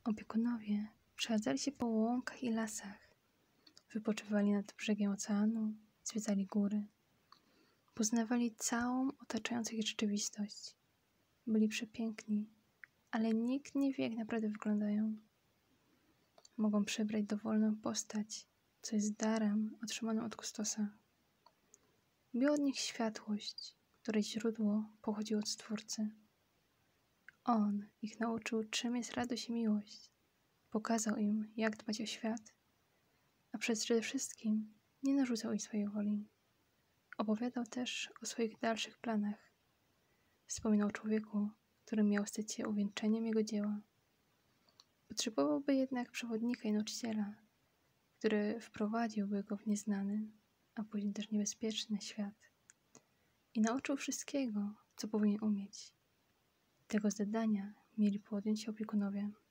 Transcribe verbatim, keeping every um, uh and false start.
Opiekunowie przechadzali się po łąkach i lasach, wypoczywali nad brzegiem oceanu, zwiedzali góry, poznawali całą otaczającą ich rzeczywistość. Byli przepiękni, ale nikt nie wie, jak naprawdę wyglądają. Mogą przybrać dowolną postać, co jest darem otrzymanym od kustosa. Bił od nich światłość, której źródło pochodziło od Stwórcy. On ich nauczył, czym jest radość i miłość. Pokazał im, jak dbać o świat, a przede wszystkim nie narzucał im swojej woli. Opowiadał też o swoich dalszych planach. Wspominał o człowieku, który miał stać się uwieńczeniem jego dzieła. Potrzebowałby jednak przewodnika i nauczyciela, który wprowadziłby go w nieznany, a później też niebezpieczny świat i nauczył wszystkiego, co powinien umieć. Tego zadania mieli podjąć się opiekunowie.